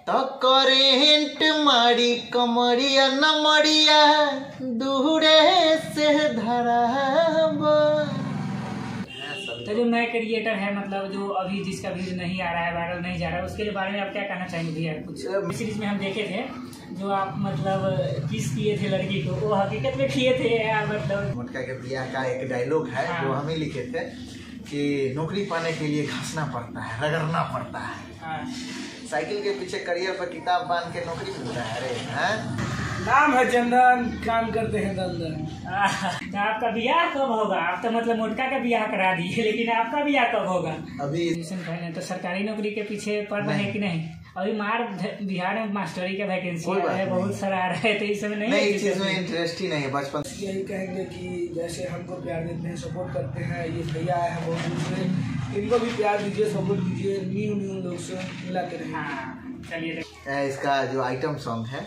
तो करेंट मारी कमरिया न मरिया दूरे से धरा। तो जो नए क्रिएटर है मतलब जो अभी जिसका व्यूज नहीं आ रहा है, वायरल नहीं जा रहा है, उसके लिए बारे में आप क्या कहना चाहेंगे भैया? कुछ सीरीज में हम देखे थे जो आप मतलब किस किए थे लड़की को, वो हकीकत में किए थे या मतलब? मोटका के बिया का एक डायलॉग है जो हम ही लिखे थे कि नौकरी पाने के लिए घसना पड़ता है, रगड़ना पड़ता है। साइकिल के पीछे करियर पर किताब बांध के नौकरी मिलता है। अरे हैं नाम है चंदन, काम करते हैं दंदन। तो आपका बियाह कब होगा? आप तो मतलब मोटका का बियाह करा दिए, लेकिन आपका बियाह कब होगा? अभी तो सरकारी नौकरी के पीछे पढ़ रहे हैं कि नहीं? अभी बिहार में मास्टरी का वैकेंसी है, बहुत सारा आ रहा है, तो इस समय नहीं इस चीज में इंटरेस्ट ही नहीं है। बचपन यही कहेंगे कि जैसे हमको प्यार देते हैं, सपोर्ट करते हैं, ये भैया आए हैं बहुत दूर से, इनको भी प्यार दीजिए, सपोर्ट कीजिए, न्यू लोग से मिलाते रहिए। हाँ चलिए, इसका जो आइटम सॉन्ग है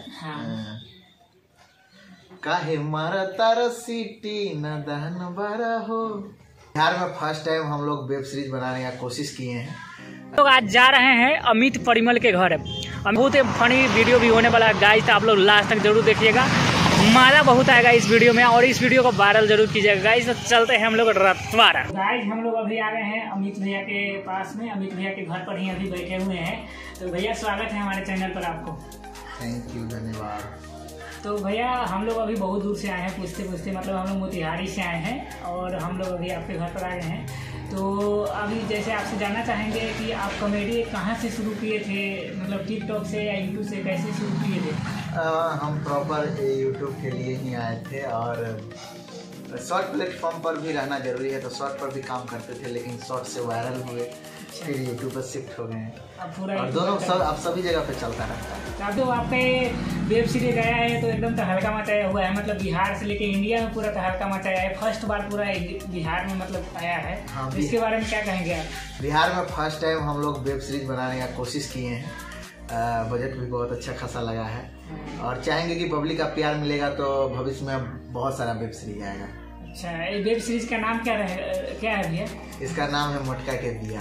काहे मारा तारा सिटी न दहन बारा हो। बिहार में फर्स्ट टाइम हम लोग वेब सीरीज बनाने का कोशिश किए हैं। लोग आज जा रहे हैं अमित परिमल के घर। बहुत फनी वीडियो भी होने वाला है गाइस, तो आप लोग लास्ट तक जरूर देखिएगा, मजा बहुत आएगा इस वीडियो में, और इस वीडियो को वायरल जरूर कीजिएगा गाइस। तो चलते हैं हम लोग रतवाड़ा। गाइस हम लोग अभी आ गए हैं अमित भैया के पास में, अमित भैया के घर पर ही अभी बैठे हुए हैं। तो भैया स्वागत है हमारे चैनल पर आपको। थैंक यू, धन्यवाद। तो भैया हम लोग अभी बहुत दूर से आए हैं, पूछते पूछते मतलब हम लोग मोतिहारी से आए हैं, और हम लोग अभी आपके घर पर आ गए हैं। तो अभी जैसे आपसे जानना चाहेंगे कि आप कॉमेडी कहाँ से शुरू किए थे, मतलब टिकटॉक से या यूट्यूब से, कैसे शुरू किए थे? हम प्रॉपर यूट्यूब के लिए ही आए थे, और शॉर्ट प्लेटफॉर्म पर भी रहना जरूरी है, तो शॉर्ट पर भी काम करते थे, लेकिन शॉर्ट से वायरल हुए, फिर यूट्यूब पर शिफ्ट हो गए हैं, और दोनों अब सभी जगह पे चलता रहता है। तो आपके वेब सीरीज आया है तो एकदम तहलका मचाया हुआ है, मतलब बिहार से लेके इंडिया में पूरा तहलका मचाया है, फर्स्ट बार पूरा बिहार में मतलब आया है। हाँ, तो इसके बारे में क्या कहेंगे आप? बिहार में फर्स्ट टाइम हम लोग वेब सीरीज बनाने का कोशिश किए हैं, बजट भी बहुत अच्छा खासा लगा है, और चाहेंगे कि पब्लिक का प्यार मिलेगा तो भविष्य में बहुत सारा वेब सीरीज आएगा। अच्छा, ये वेब सीरीज का नाम क्या है भैया? इसका नाम है मोटका के बिया,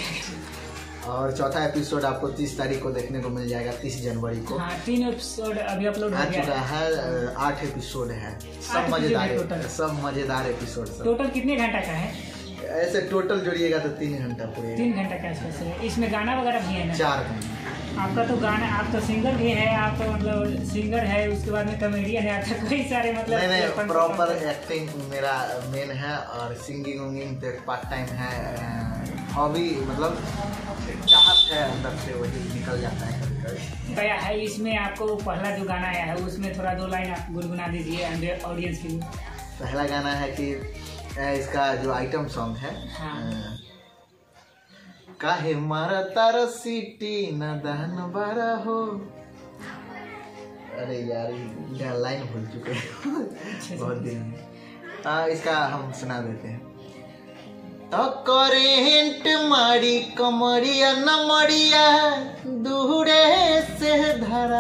और चौथा एपिसोड आपको 30 तारीख को देखने को मिल जाएगा, 30 जनवरी को। हाँ, 3 एपिसोड अभी अपलोड हो चुका है, 8 एपिसोड है, सब मजेदार एपिसोड। टोटल कितने घंटा का है? ऐसे टोटल जोड़िएगा तो 3 घंटा पूरे। 3 घंटा का आसपास। इसमें गाना वगैरह भी है ना? 4 घंटा। आपका तो गाना, आप तो सिंगर भी है, आप तो मतलब सिंगर है, उसके बाद में कॉमेडियन है, आपका कई सारे मतलब नहीं प्रॉपर एक्टिंग मेरा मेन है, और सिंगिंग उंगिंग तो पार्ट टाइम है, हॉबी मतलब चाहत है अंदर से, वही निकल जाता है कभी कभी। भैया है इसमें आपको पहला जो गाना आया है उसमें थोड़ा 2 लाइन आप गुनगुना दीजिए ऑडियंस के लिए। पहला गाना है कि इसका जो आइटम सॉन्ग है काहे मारा तारा सिटी न दहन बारा हो। अरे यार ये लाइन भूल चुके हैं बहुत दिन में। इसका हम सुना देते हैं। तो करेंट मारी कमरिया न मरिया दूरे से धरा।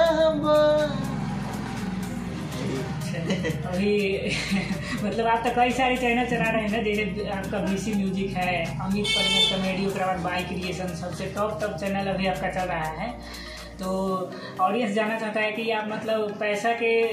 अभी मतलब आप तो कई सारे चैनल चला रहे हैं ना, जैसे आपका बीसी म्यूजिक है, अमित परिमल कॉमेडी, उसके बाद बाई क्रिएशन, सबसे टॉप चैनल अभी आपका चल रहा है। तो ऑडियंस जानना चाहता है कि आप मतलब पैसा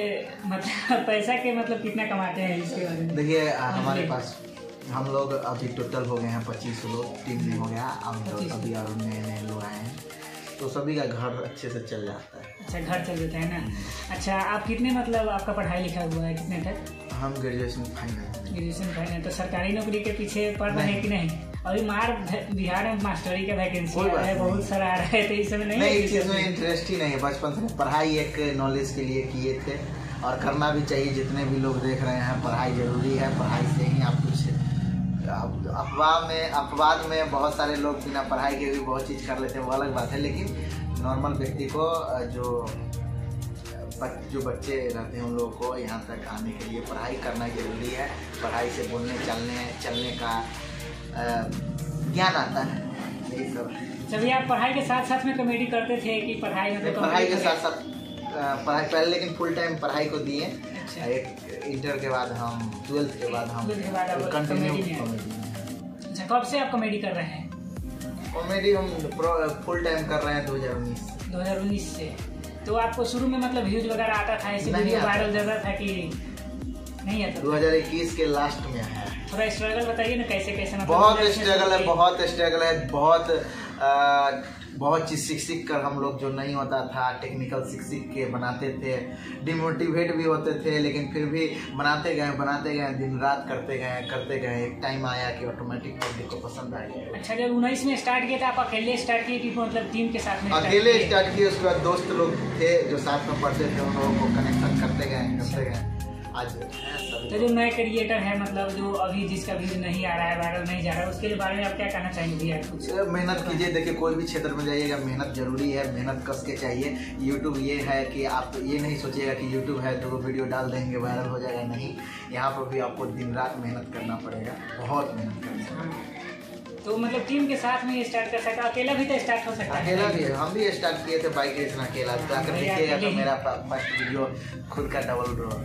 के मतलब कितना कमाते हैं इसके बारे में? देखिए हमारे पास हम लोग अभी टोटल हो गए हैं 25 लोग, टीम में हो गया, अभी और नए लोग आए हैं, तो सभी का घर अच्छे से चल जाता है। अच्छा, घर चल जाता है ना। अच्छा, आप कितने मतलब आपका पढ़ाई लिखा हुआ है कितने तक? हम ग्रेजुएशन फाइनल। तो सरकारी नौकरी के पीछे पढ़ रहे हैं कि नहीं? अभी बिहार में मास्टरी का वैकेंसी है, बहुत सारा आ रहा है, तो इस समय नहीं इस चीज में इंटरेस्ट ही नहीं है। बचपन से पढ़ाई एक नॉलेज के लिए किए थे, और करना भी चाहिए। जितने भी लोग देख रहे हैं, पढ़ाई जरूरी है, पढ़ाई से ही आप कुछ अपवाद में बहुत सारे लोग बिना पढ़ाई के भी बहुत चीज़ कर लेते हैं, वो अलग बात है, लेकिन नॉर्मल व्यक्ति को जो बच्चे रहते हैं उन लोगों को यहाँ तक आने के लिए पढ़ाई करना जरूरी है। पढ़ाई से बोलने चलने का ज्ञान आता है, यही सब। जब आप पढ़ाई के साथ साथ में कॉमेडी करते थे कि पढ़ाई में? पढ़ाई के साथ साथ पढ़ाई पहले, लेकिन फुल टाइम पढ़ाई को दिए। अच्छा। एक इंटर के बाद हम 12th के बाद हम कंटिन्यू कॉमेडी। अच्छा, कब से आप कॉमेडी कर रहे हैं? कॉमेडी हम फुल टाइम कर रहे हैं 2019 2019 से। तो आपको शुरू में मतलब व्यूज वगैरह आता था, ऐसे वीडियो वायरल ज़्यादा था कि नहीं आता? 2021 के लास्ट में आया। थोड़ा स्ट्रगल बताइए ना, कैसे कैसे मतलब? बहुत स्ट्रगल है, बहुत स्ट्रगल है, बहुत चीज़ सीख कर हम लोग जो नहीं होता था टेक्निकल सीख के बनाते थे, डिमोटिवेट भी होते थे, लेकिन फिर भी बनाते गए, दिन रात करते गए। एक टाइम आया कि ऑटोमेटिक पब्लिक को पसंद आ गया। अच्छा, जब 19 में स्टार्ट किया था आप अकेले स्टार्ट किए कि मतलब टीम के साथ में? अकेले स्टार्ट किए, उसके बाद दोस्त लोग थे जो साथ में पढ़ते थे, उन लोगों को कनेक्शन करते गए। आज तो जो नए क्रिएटर है मतलब जो अभी जिसका व्यूज नहीं आ रहा है, वायरल नहीं जा रहा है, उसके बारे में आप क्या कहना चाहेंगे भैया? कुछ मेहनत कीजिए। देखिए, कोई भी क्षेत्र में जाइएगा मेहनत जरूरी है, मेहनत कस के चाहिए। यूट्यूब ये है कि आप ये नहीं सोचिएगा कि यूट्यूब है तो वो वीडियो डाल देंगे वायरल हो जाएगा, नहीं। यहाँ पर भी आपको दिन रात मेहनत करना पड़ेगा, बहुत मेहनत करना पड़ेगा। तो मतलब टीम के साथ में स्टार्ट कर सकता, अकेला भी तो स्टार्ट हो सकता है? अकेला भी है, हम भी स्टार्ट किए थे बाइक रेस अकेला। जाकर देखिएगा तो मेरा फर्स्ट वीडियो खुद का डबल ड्रॉ।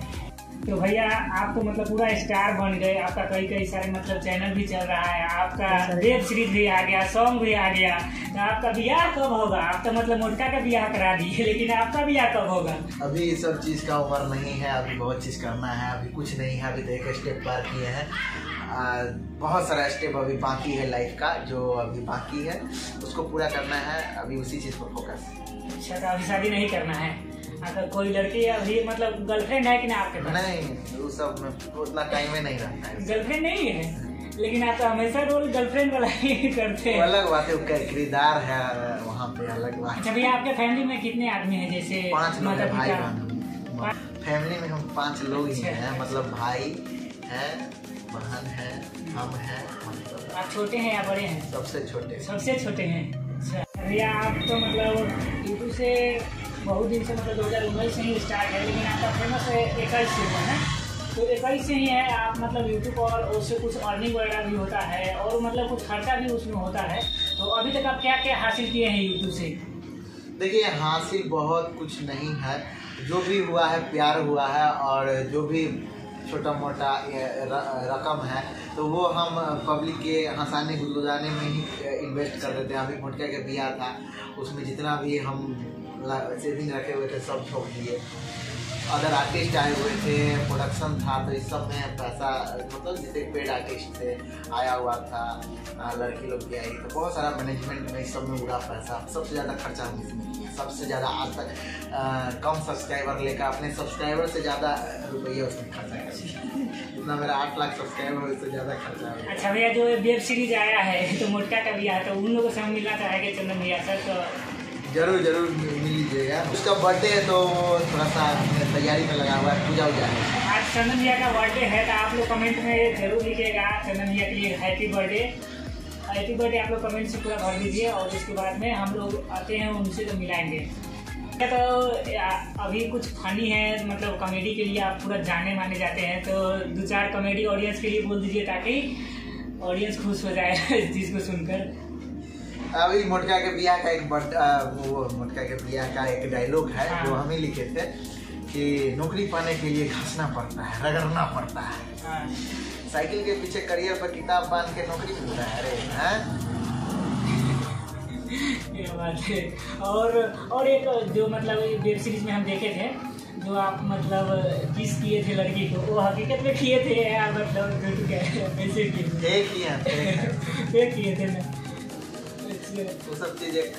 तो भैया आप तो मतलब पूरा स्टार बन गए, आपका कई सारे मतलब चैनल भी चल रहा है, आपका वेब सीरीज भी आ गया, सॉन्ग भी आ गया, तो आपका ब्याह कब होगा? आप तो मतलब मोटका का ब्याह करा दिए, लेकिन आपका ब्याह कब होगा? अभी सब चीज़ का उम्र नहीं है, अभी बहुत चीज़ करना है, अभी कुछ नहीं है, अभी तो एक स्टेप पार किए हैं। बहुत सारा स्टेप अभी बाकी है लाइफ का, जो अभी बाकी है उसको पूरा करना है, अभी उसी चीज़ पर फोकस। अच्छा, तो अभी शादी नहीं करना है? अगर कोई लड़की अभी मतलब गर्लफ्रेंड है कि ना आपके पास? नहीं, वो सब में उतना टाइम ही नहीं रहता है। गर्लफ्रेंड नहीं है, लेकिन आप तो हमेशा रोल गर्लफ्रेंड वाला ही करते हैं। अलग बात है, उसका किरदार है वहाँ पे, अलग बात। अच्छा भैया, आपके फैमिली में कितने आदमी हैं? जैसे 5 लोग हैं, भाई बहन। फैमिली में हम 5 लोग ही हैं, मतलब भाई है, बहन है, हम हैं। आप छोटे हैं या बड़े हैं? सबसे छोटे। सबसे छोटे हैं। अच्छा भैया, आप तो मतलब यूट्यूब से बहुत दिन से मतलब 2019 से ही स्टार्ट है, लेकिन आपका फेमस है 21 से है, तो 21 से ही है आप मतलब यूट्यूब और उससे कुछ अर्निंग वगैरह भी होता है और मतलब कुछ खर्चा भी उसमें होता है। तो अभी तक आप क्या क्या हासिल किए हैं यूट्यूब से? देखिए, हासिल बहुत कुछ नहीं है, जो भी हुआ है प्यार हुआ है, और जो भी छोटा मोटा रकम है तो वो हम पब्लिक के हंसाने गुदगुदाने में ही इन्वेस्ट कर देते हैं। अभी मोटका के बिया था, उसमें जितना भी हम सेविंग रखे हुए थे सब छोड़ दिए। अदर आर्टिस्ट आए हुए थे, प्रोडक्शन था, तो इस सब में पैसा मतलब जितने पेड आर्टिस्ट थे आया हुआ था, लड़की लोग भी आई, तो बहुत सारा मैनेजमेंट में इस सब में उड़ा पैसा। सबसे ज़्यादा खर्चा हम इसमें किया, सबसे ज़्यादा आज तक कम सब्सक्राइबर लेकर अपने सब्सक्राइबर से ज़्यादा रुपये उसमें खर्चा कर दिया। जितना मेरा 8 लाख सब्सक्राइबर है, उससे ज़्यादा खर्चा है। अच्छा भैया, जो वेब सीरीज आया है तो मोटका का बिया है, तो उन लोगों से हम मिलना चाहेंगे चंदन भैया सर, तो जरूर मिल लीजिएगा। उसका बर्थडे है तो थोड़ा सा तैयारी में लगा हुआ है, पूजा उजा है। आज चंदन भैया का बर्थडे है, तो आप लोग कमेंट में जरूर लिखिएगा चंदन भैया के लिए हैप्पी बर्थडे आप लोग कमेंट से पूरा भर दीजिए, और उसके बाद में हम लोग आते हैं उनसे तो मिलाएंगे। तो अभी कुछ फनी है, मतलब कॉमेडी के लिए आप पूरा जाने माने जाते हैं, तो 2-4 कॉमेडी ऑडियंस के लिए बोल दीजिए ताकि ऑडियंस खुश हो जाए इस चीज़ को सुनकर। अभी मोटका के बिया का मोटका के बिया का एक डायलॉग है, जो हम ही लिखे थे कि नौकरी पाने के लिए घसना पड़ता है, रगड़ना पड़ता है। साइकिल के पीछे करियर पर किताब बांध के नौकरी मिलता है। अरे हैं, ये बात है। और एक जो मतलब वेब सीरीज में हम देखे थे, जो आप मतलब किस किए थे लड़की को, वो हकीकत में किए थे या मतलब कैसे किए थे ना? वो सब चीज एक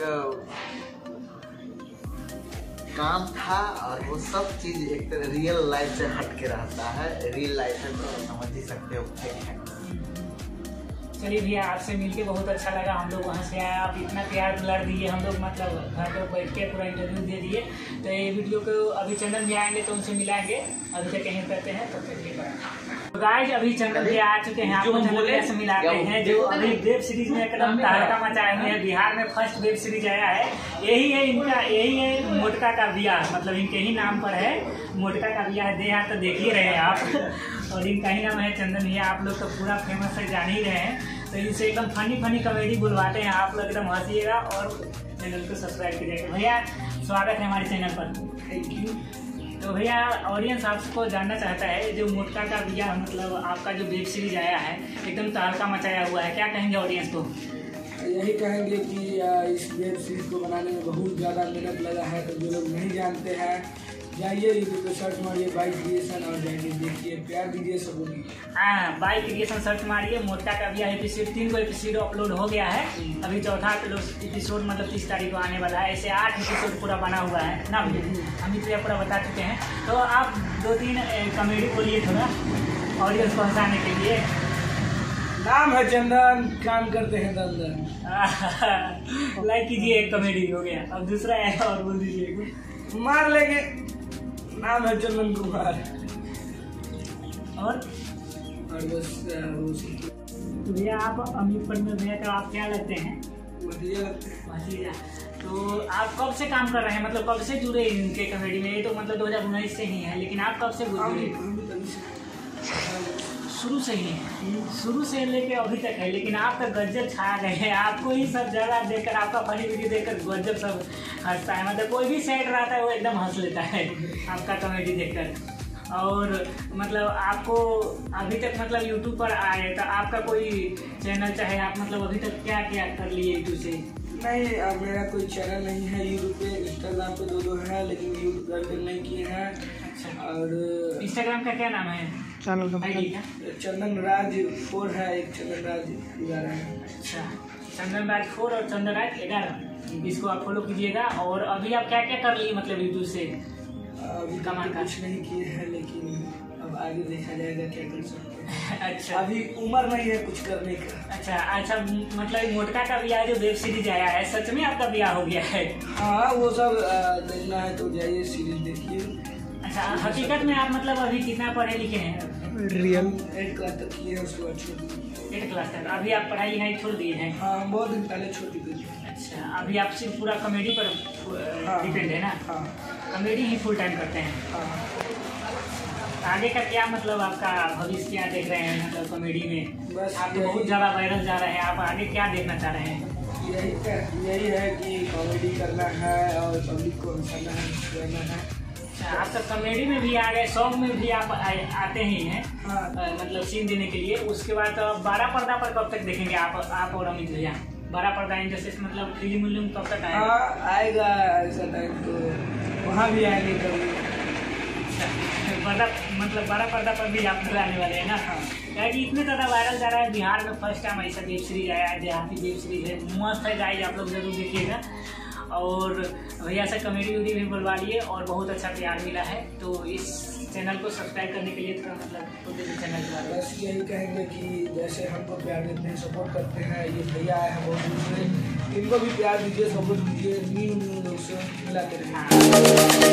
काम था, और वो सब चीज एक रियल लाइफ से हट के रहता है। रियल लाइफ में तो समझ ही सकते हो फेक है। चलिए भैया, आपसे मिलके बहुत अच्छा लगा। हम लोग वहाँ से आए, आप इतना प्यार दुलार दिए, हम लोग मतलब घर पर बैठ के पूरा इंटरव्यू दे दिए। तो ये वीडियो को अभी चंदन भैया आएंगे तो उनसे मिलाएंगे, अभी तक कहीं करते हैं तब तक ये तो गाइस अभी चंदन भैया आ चुके हैं, आपको चंदन भैया से मिलाते हैं, जो अभी वेब सीरीज में एकदम तहलका मचाए हुए हैं। बिहार में फर्स्ट वेब सीरीज आया है, यही है इनका, यही है मोटका का ब्याह, मतलब इनके ही नाम पर है, मोटका का ब्याह। दे यहाँ तो देख ही रहे हैं आप, और इनका ही नाम है चंदन भैया। आप लोग तो पूरा फेमस है, जान ही रहे हैं। तो इनसे एकदम फनी कॉमेडी बुलवाते हैं, आप लोग एकदम हंसिएगा और चैनल को सब्सक्राइब कीजिएगा। भैया स्वागत है हमारे चैनल पर। Thank you. तो भैया ऑडियंस आपको जानना चाहता है, जो मोटका का ब्याह मतलब आपका जो वेब सीरीज आया है एकदम तहलका मचाया हुआ है, क्या कहेंगे ऑडियंस को? यही कहेंगे कि इस वेब सीरीज को बनाने में बहुत ज़्यादा मेहनत लगा है। तो जो लोग नहीं जानते हैं जाइए यूट्यूब पे सर्च मारिए बाई क्रिएशन और जाइए देखिए, प्यार दीजिए सबको। हाँ, बाई क्रिएशन सर्च मारिए। मोटका का भी एपिसोड 3 एपिसोड अपलोड हो गया है। अभी चौथा एपिसोड मतलब 30 तारीख को आने वाला है। ऐसे 8 एपिसोड पूरा बना हुआ है ना भैया, हम इतना पूरा बता चुके हैं। तो आप 2-3 कॉमेडी बोलिए थोड़ा ऑडियंस को हंसाने के लिए। नाम है चंदन, काम करते हैं दंदन। लाइक कीजिए, एक कॉमेडी हो गया। अब दूसरा है और बोल दीजिए। मार लेंगे। नाम है चंदन कुमार। और बस तो भैया आप अमित परिमल भैया का आप क्या लगते हैं? भतीजा। तो आप कब से काम कर रहे हैं, मतलब कब से जुड़े इनके कॉमेडी में? ये तो मतलब 2019 से ही है, लेकिन आप कब से जुड़े? शुरू से ही है, शुरू से लेके अभी तक है। लेकिन आपका गजब छा गए हैं। आपको ही सब जगह देखकर, आपका फनी वीडियो देखकर गजब सब हंसता है। मतलब कोई भी सैड रहता है वो एकदम हंस लेता है आपका कॉमेडी देखकर। और मतलब आपको अभी तक मतलब यूट्यूब पर आए तो आपका कोई चैनल चाहे आप मतलब अभी तक क्या क्या कर लिए यूट्यूब से? नहीं, अब मेरा कोई चैनल नहीं है यूट्यूब पे। इंस्टाग्राम पे 2 है, लेकिन यूट्यूब पर नहीं किए हैं। अच्छा, और इंस्टाग्राम का क्या नाम है चैनल का? आईडी का चंदन राज 4 है, एक चंदन राज 11 है। अच्छा, चंदन राज 4 और चंदन राज 11, इसको आप फॉलो कीजिएगा। और अभी आप क्या क्या कर लिए मतलब यूट्यूब से? अभी कमाल का कुछ नहीं किए हैं, लेकिन अब आगे देखा जाएगा क्या कर सकते हैं। अच्छा, अभी उम्र नहीं है कुछ करने का। अच्छा मतलब मोटका का ब्याह जो वेब सीरीज आया है, सच में आपका ब्याह हो गया है? हाँ, वो सब देखना है तो जाइए सीरीज देखिए। अच्छा, हकीकत में आप मतलब अभी कितना पढ़े लिखे हैं? रियल 8 क्लास तक किए हैं, उसके बाद छोड़ दिए। 8 क्लास तक? अभी आप पढ़ाई लिखाई छोड़ दिए हैं? हाँ, बहुत दिन पहले छोड़ दी थी। अच्छा, अभी आप सिर्फ पूरा कॉमेडी पर डिपेंड है ना? हाँ, कॉमेडी ही फुल टाइम करते हैं। हाँ। आगे का क्या मतलब आपका भविष्य क्या देख रहे हैं मतलब कॉमेडी में? बस आप तो बहुत ज़्यादा वायरल जा रहे हैं, आप आगे क्या देखना चाह रहे हैं? यही है कि कॉमेडी करना है और पब्लिक को हंसाना है। अच्छा, आप तो कॉमेडी में भी आ गए, सॉन्ग में भी आप आते ही हैं। हाँ। मतलब सीन देने के लिए। उसके बाद तो 12 पर्दा पर कब तक देखेंगे आप और अमित भैया? 12 पर्दा इंडस्ट्री मतलब फिल्म उल्म कब तक आएगा? हाँ, आएगा ऐसा टाइम तो वहाँ भी आएंगे कभी। मतलब 12 पर्दा पर भी आप आने वाले हैं ना? हाँ। क्योंकि इतने ज़्यादा वायरल जा रहा है। बिहार में फर्स्ट टाइम ऐसा वेब सीरीज आया है, देहाती वेब सीरीज है, मस्त है गाइस, आप लोग जरूर देखिएगा। और भैया से कॉमेडी वीडियो भी बुलवा लिए और बहुत अच्छा प्यार मिला है। तो इस चैनल को सब्सक्राइब करने के लिए थोड़ा मतलब चैनल के बारे में बस यही कहेंगे कि जैसे हमको प्यार देते हैं, सपोर्ट करते हैं, ये भैया आए हैं बहुत दूर से, इनको भी प्यार दीजिए, सपोर्ट कीजिए, न्यू लोग से मिलाते रहें।